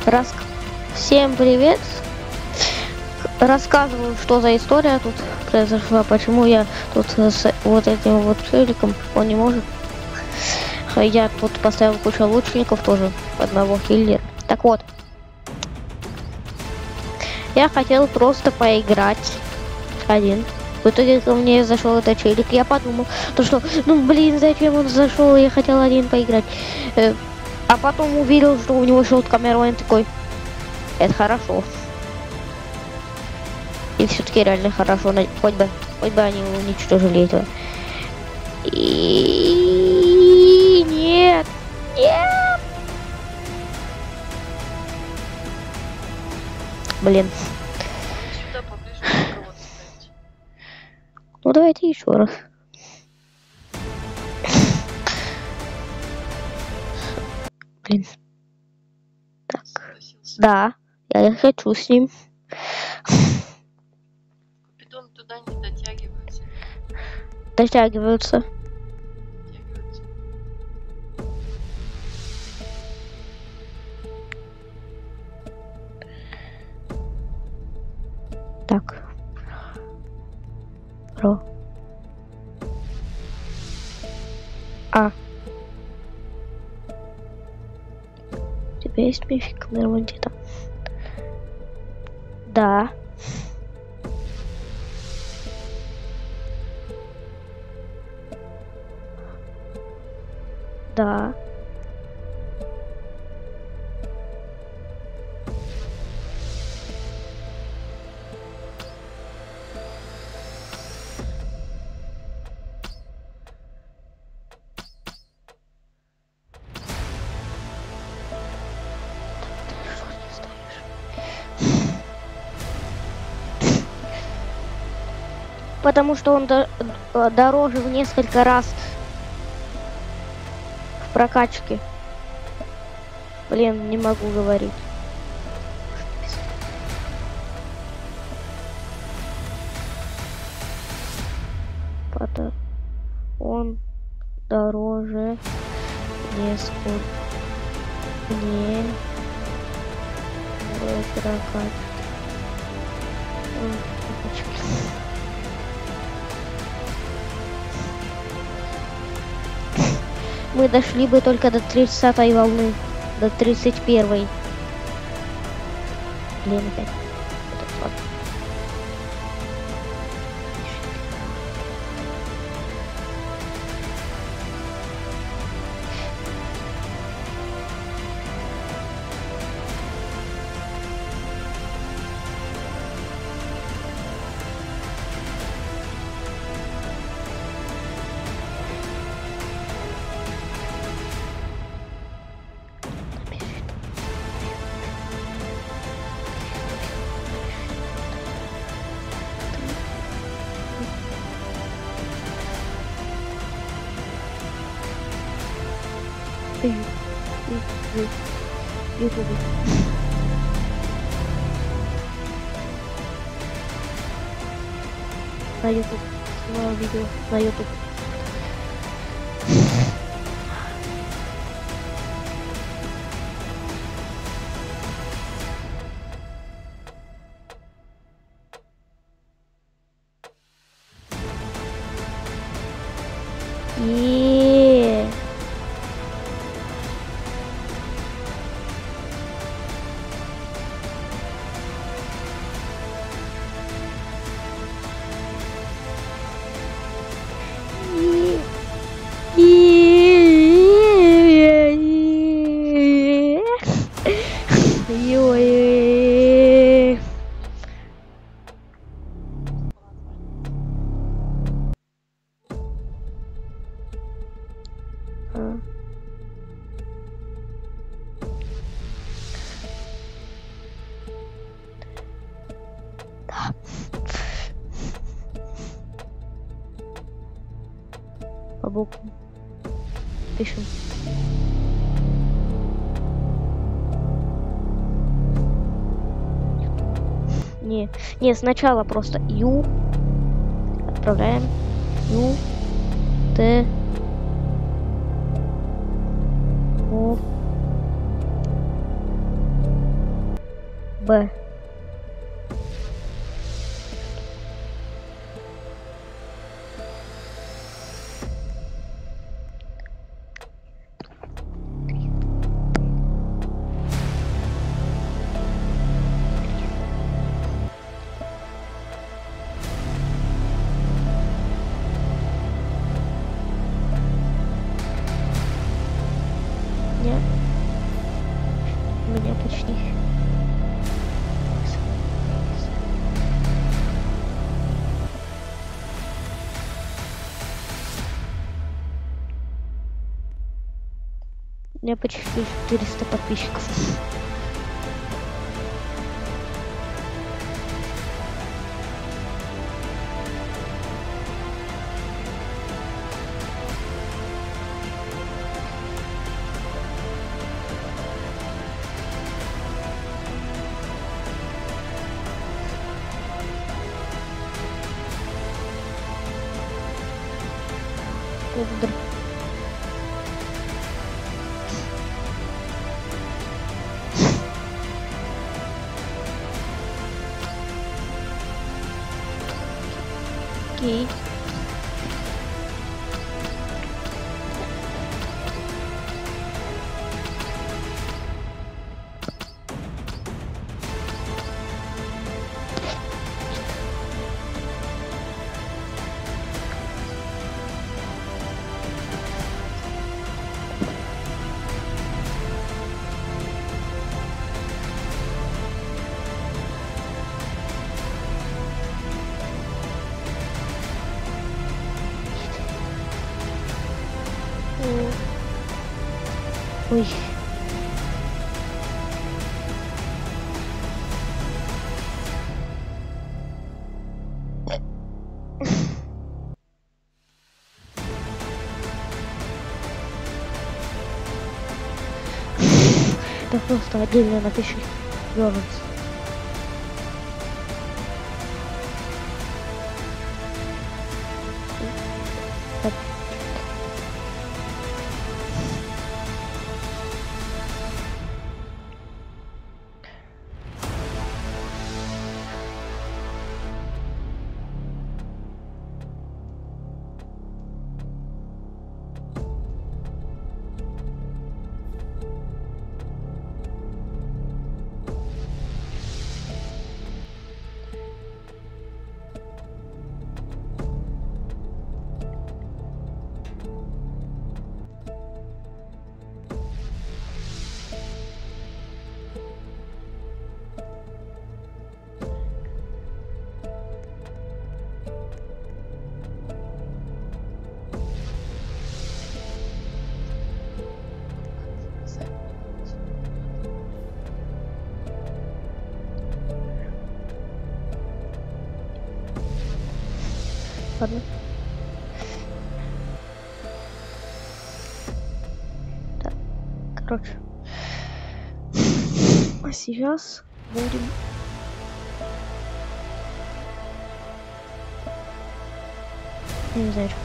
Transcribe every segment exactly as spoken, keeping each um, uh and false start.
Рас... Всем привет! Рассказываю, что за история тут произошла, почему я тут с вот этим вот челиком, он не может. Я тут поставил кучу лучников, тоже одного киллера. Так вот, я хотел просто поиграть один. В итоге ко мне зашел этот челик, я подумал, то что, ну блин, зачем он зашел, я хотел один поиграть. А потом увидел, что у него щелка камера, такой, это хорошо. И все-таки реально хорошо, хоть бы, хоть бы они уничтожили этого. И нет, нет. Блин. Сюда поближе кого-то ставить. Ну давайте еще раз. Блин. Так. Согласился. Да, я хочу с ним. Питон туда не дотягивается. Дотягиваются. Дотягивается. Так. Про. А. У тебя есть мифик на ремонте? Да. Да. Потому что он до дороже в несколько раз в прокачке. Блин, не могу говорить. Потому он дороже несколько не в прокачке. Мы дошли бы только до тридцатой волны, до тридцать первой. Блин, опять. YouTube. На YouTube. Снимаю видео на YouTube. И по буквам пишем. Не, не, сначала просто Ю отправляем. Ю Т О Б. Нет. У меня почти. У меня почти четыреста подписчиков. Ковдр. Окей. Ой. Да просто отдельно напиши. Лёренс. Так. Ладно. Так, короче. А сейчас будем... Я не знаю, что...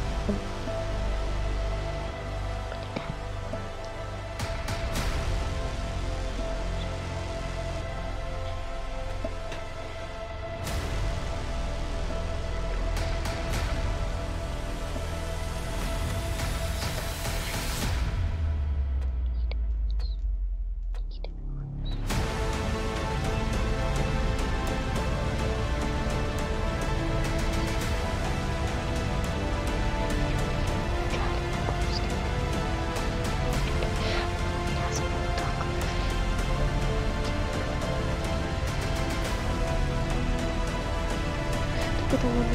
Это ладно.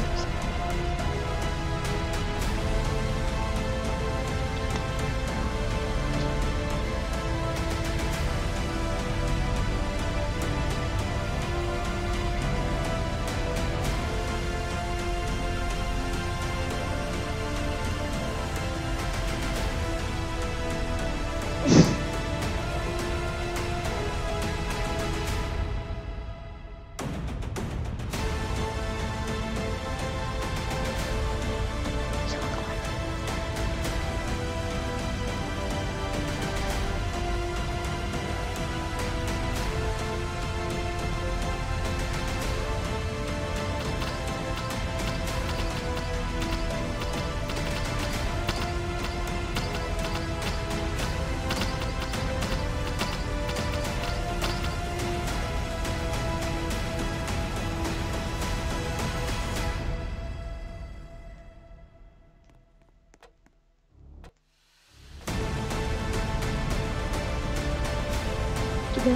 друзья.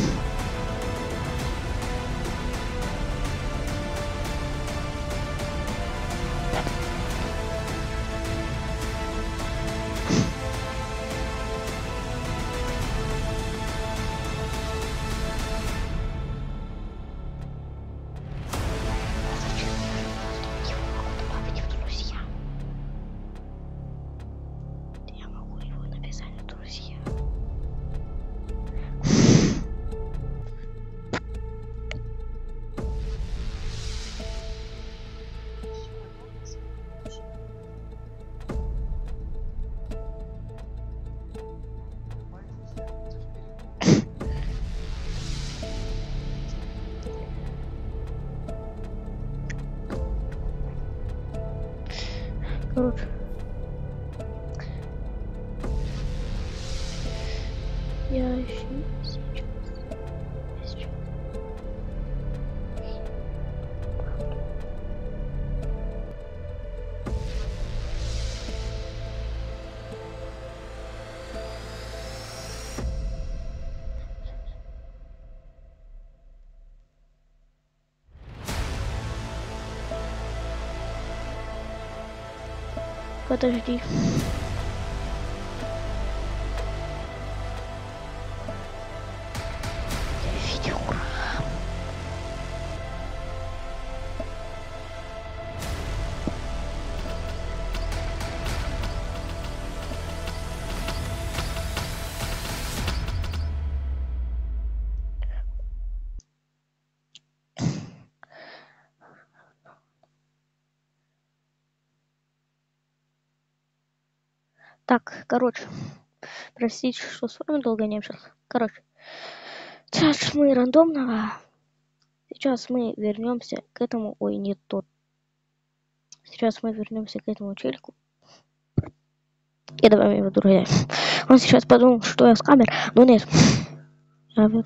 Короче. Я еще сейчас. сейчас. Подожди. Видео. Так, короче, простите, что с вами долго не общался. Короче, сейчас мы рандомного. Сейчас мы вернемся к этому. Ой, не тот. Сейчас мы вернемся к этому челику. И добавим его друзья. Он сейчас подумал, что я с камер, но нет. Я вер...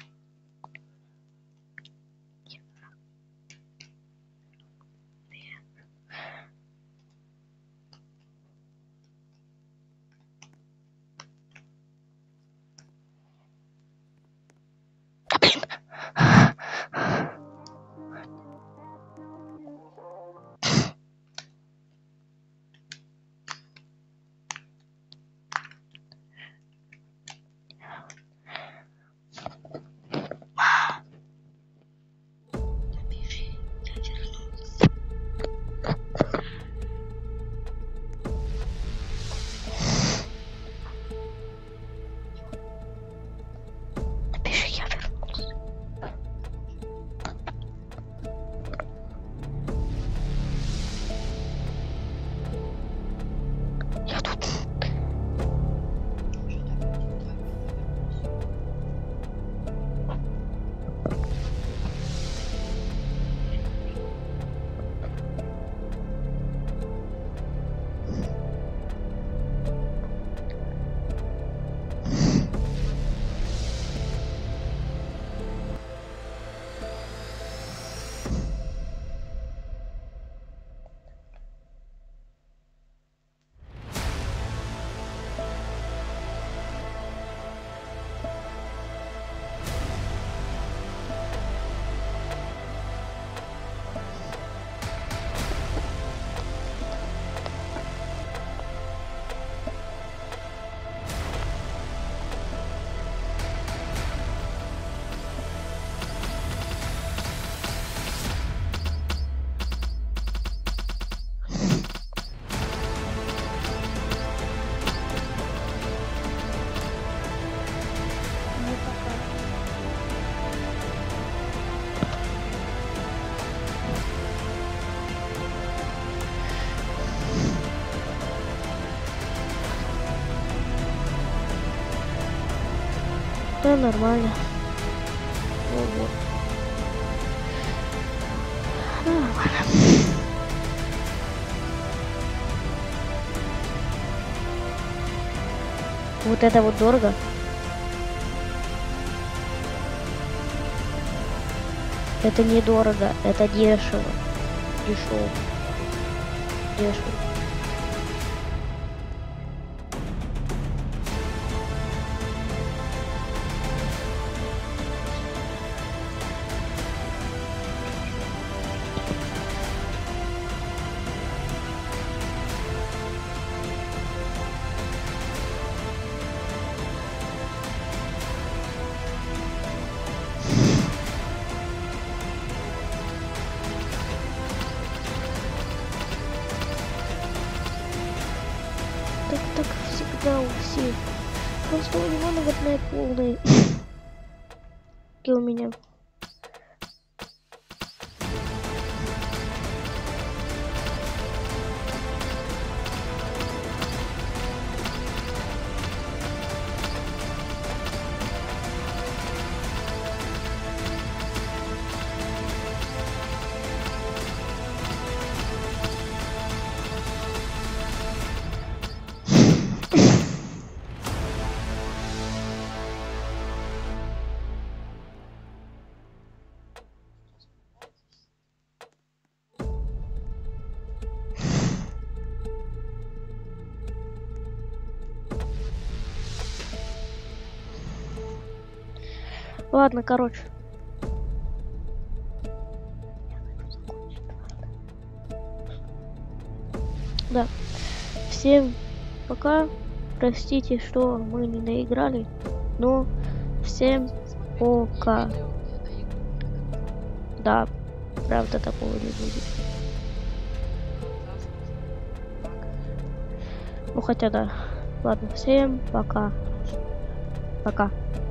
Да, нормально. Вот, вот. Нормально. Вот это вот дорого. Это недорого, это дешево. Дешево. Дешево. что у него, наверное, полный. И у меня. Ладно, короче. Да. Всем пока. Простите, что мы не наиграли. Но всем пока. Да, правда такого не будет. Ну хотя да. Ладно, всем пока. Пока.